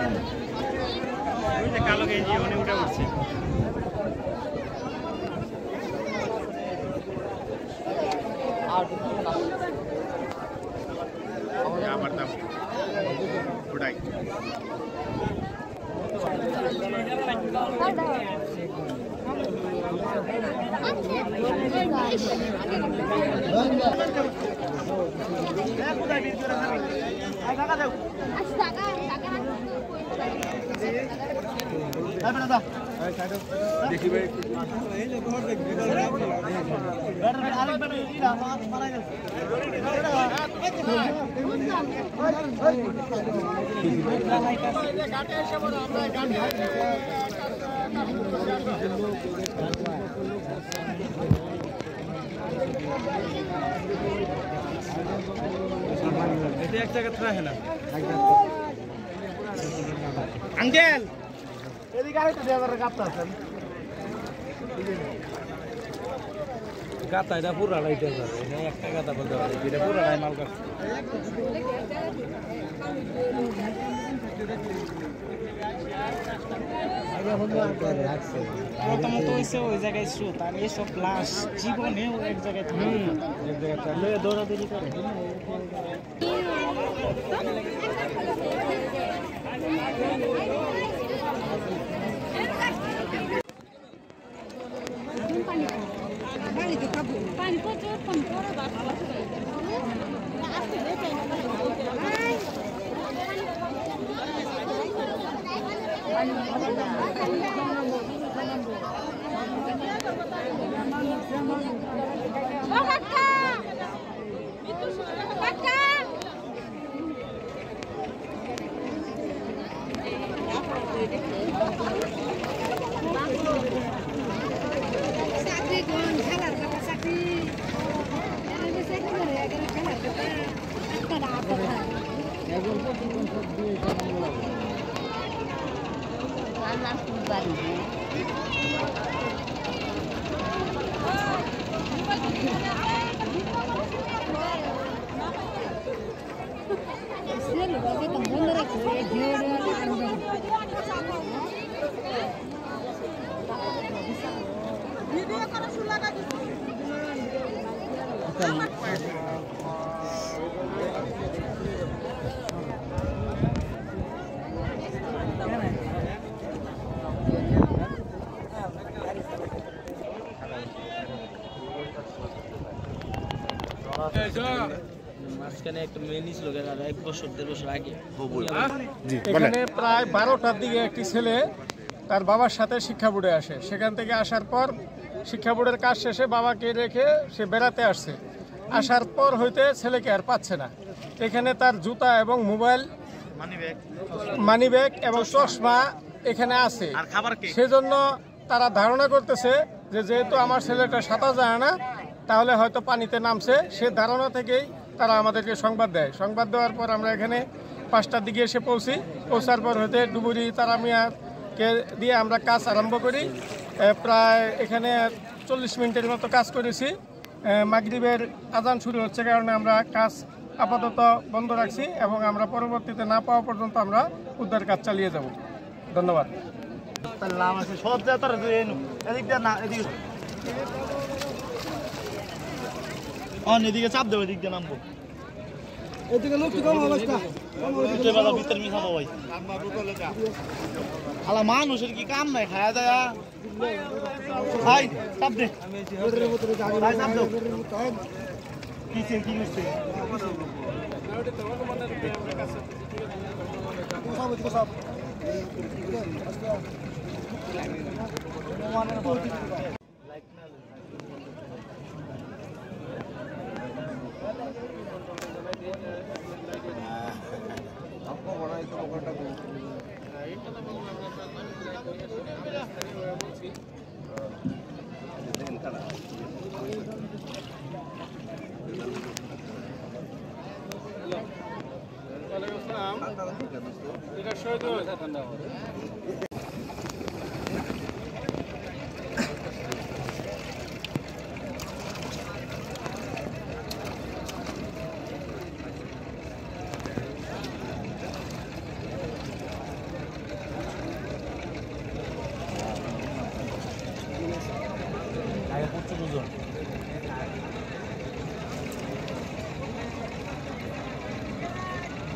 কালো গেঞ্জি উনি উঠে উঠছে। আমার নাম ওটাই দেখি ভাই এটা এক জায়গা রাখে না আঙ্কেল এদিকে আরেকটা দেওয়ার গাপটা আছেন গাতা এটা পুরা লাইতে যাবে এটা একটা গাতা বলতে পারে এটা পুরা নাই মাল গাছ প্রথমত হয়েছে ওই জায়গায় স্রোত আর এসব লাশ জীবনেও এক জায়গায় দৌড়াদৌড়ি করে এখানে প্রায় 12টার দিকে একটি ছেলে তার বাবার সাথে শিক্ষা বোর্ডে আসে। সেখান থেকে আসার পর শিক্ষা বোর্ডের কাজ শেষে বাবাকে রেখে সে বেড়াতে আসছে। আসার পর হইতে ছেলেকে আর পাচ্ছে না। এখানে তার জুতা এবং মোবাইল, মানিব্যাগ এবং চশমা এখানে আছে। সেজন্য তারা ধারণা করতেছে যে যেহেতু আমার ছেলেটা সাঁতার জানে না, তাহলে হয়তো পানিতে নামছে। সে ধারণা থেকেই তারা আমাদেরকে সংবাদ দেয়। সংবাদ দেওয়ার পর আমরা এখানে 5টার দিকে এসে পৌঁছার পর হতে ডুবুরি তারা মিয়াকে দিয়ে আমরা কাজ আরম্ভ করি। প্রায় এখানে 40 মিনিটের মতো কাজ করেছি। মাগরিবের আজান শুরু হচ্ছে কারণে আমরা কাজ আপাতত বন্ধ রাখছি এবং আমরা পরবর্তীতে না পাওয়া পর্যন্ত আমরা উদ্ধার কাজ চালিয়ে যাব। ধন্যবাদ। এদিকে চাপ দেবো, এদিক দিয়ে নামবো। এদিকে লোক কম অবস্থা ভিতর মিশাবো ভাই। আলা মানুষের কি কাম নাই, খায়া দেয়া ভাই চাপ দে ভাই, চাপ দাও। কিসে কি হচ্ছে এটা শহীদ হয়েছে ঠান্ডা।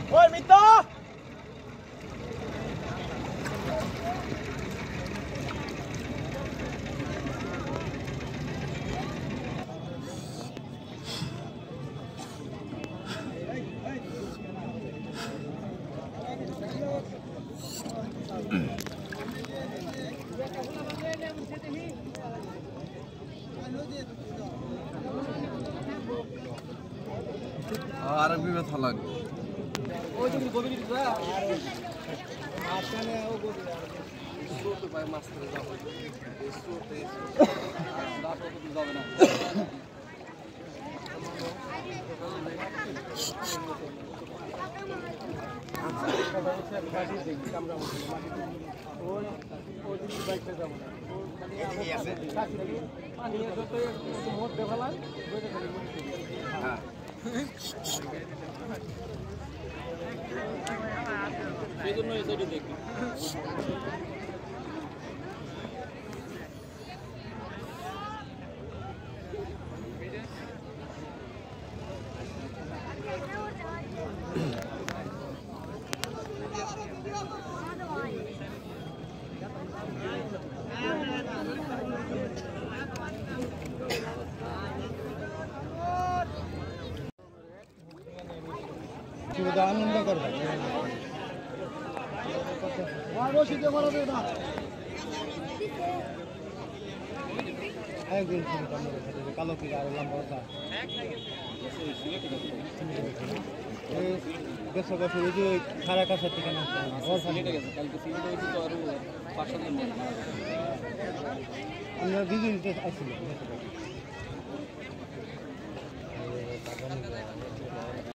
ওই মিত্র আর একটু ব্যথা লাগবে এই জন্য এই সাইডে দেখি আনন্দ করবে কালো কি আর লম্বা গেছে যে খারা কাছের থেকে আমরা বিজুলিতে আসছিলাম